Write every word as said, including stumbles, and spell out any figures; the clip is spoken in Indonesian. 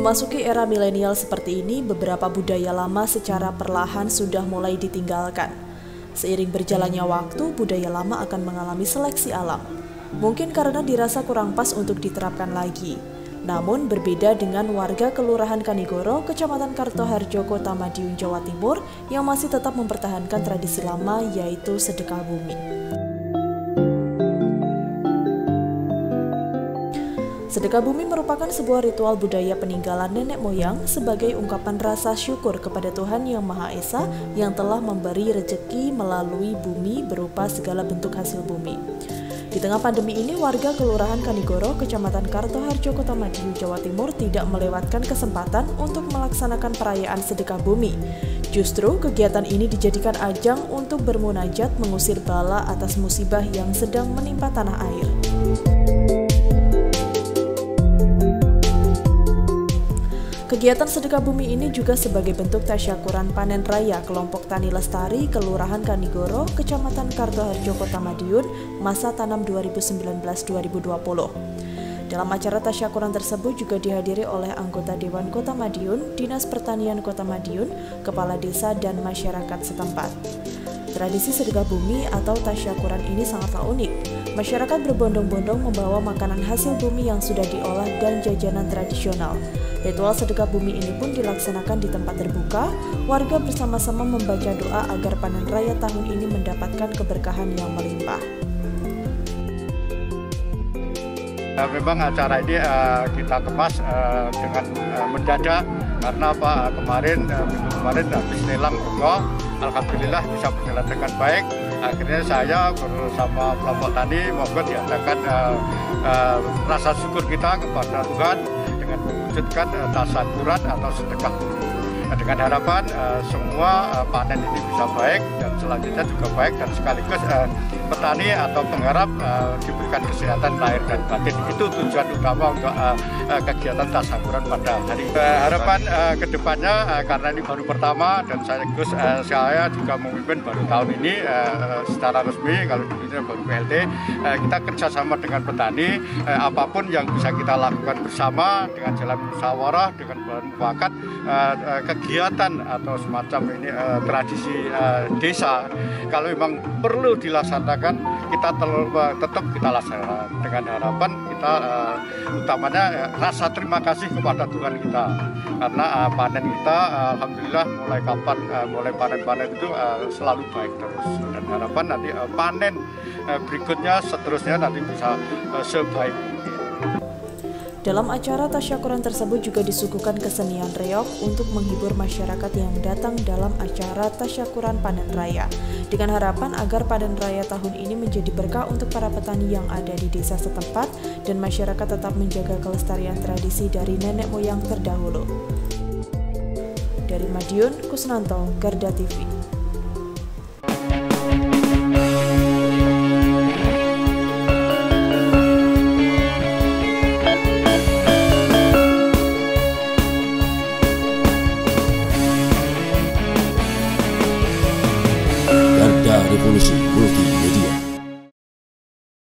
Memasuki era milenial seperti ini, beberapa budaya lama secara perlahan sudah mulai ditinggalkan. Seiring berjalannya waktu, budaya lama akan mengalami seleksi alam. Mungkin karena dirasa kurang pas untuk diterapkan lagi. Namun berbeda dengan warga Kelurahan Kanigoro, Kecamatan Kartoharjo, Kota Madiun, Jawa Timur yang masih tetap mempertahankan tradisi lama yaitu sedekah bumi. Sedekah bumi merupakan sebuah ritual budaya peninggalan nenek moyang sebagai ungkapan rasa syukur kepada Tuhan Yang Maha Esa yang telah memberi rezeki melalui bumi berupa segala bentuk hasil bumi. Di tengah pandemi ini, warga Kelurahan Kanigoro, Kecamatan Kartoharjo, Kota Madiun, Jawa Timur tidak melewatkan kesempatan untuk melaksanakan perayaan sedekah bumi. Justru kegiatan ini dijadikan ajang untuk bermunajat mengusir bala atas musibah yang sedang menimpa tanah air. Kegiatan sedekah bumi ini juga sebagai bentuk tasyakuran panen raya kelompok Tani Lestari Kelurahan Kanigoro, Kecamatan Kartoharjo, Kota Madiun, masa tanam dua ribu sembilan belas dua ribu dua puluh. Dalam acara tasyakuran tersebut juga dihadiri oleh anggota Dewan Kota Madiun, Dinas Pertanian Kota Madiun, Kepala Desa, dan masyarakat setempat. Tradisi sedekah bumi atau tasyakuran ini sangatlah unik. Masyarakat berbondong-bondong membawa makanan hasil bumi yang sudah diolah dan jajanan tradisional. Ritual sedekah bumi ini pun dilaksanakan di tempat terbuka. Warga bersama-sama membaca doa agar panen raya tahun ini mendapatkan keberkahan yang melimpah. Memang acara ini uh, kita kemas uh, dengan uh, mendadak karena apa uh, kemarin uh, minggu kemarin habis lelang rego, alhamdulillah bisa berjalan dengan baik. Akhirnya saya bersama kelompok tani mohon diadakan uh, uh, rasa syukur kita kepada Tuhan dengan mewujudkan uh, tasyakuran atau sedekah bumi. Nah, dengan harapan uh, semua uh, panen ini bisa baik dan selanjutnya juga baik dan sekaligus uh, petani atau penggarap uh, diberikan kesehatan lahir dan batin. Itu tujuan utama untuk uh, uh, kegiatan tasyakuran pada hari ini. Uh, harapan uh, kedepannya uh, karena ini baru pertama dan saya, uh, saya juga memimpin baru tahun ini uh, secara resmi, kalau dulunya baru P L T, uh, kita kerjasama dengan petani, uh, apapun yang bisa kita lakukan bersama dengan jalan musyawarah, dengan bahan mufakat, uh, uh, kegiatan atau semacam ini uh, tradisi uh, desa, kalau memang perlu dilaksanakan kita tetap kita laksanakan dengan harapan kita uh, utamanya uh, rasa terima kasih kepada Tuhan kita karena uh, panen kita uh, alhamdulillah mulai kapan uh, mulai panen-panen itu uh, selalu baik terus dan harapan nanti uh, panen uh, berikutnya seterusnya nanti bisa uh, sebaik mungkin. Dalam acara tasyakuran tersebut juga disuguhkan kesenian reog untuk menghibur masyarakat yang datang dalam acara tasyakuran panen raya. Dengan harapan agar panen raya tahun ini menjadi berkah untuk para petani yang ada di desa setempat dan masyarakat tetap menjaga kelestarian tradisi dari nenek moyang terdahulu. Dari Madiun, Kusnanto, Garda T V.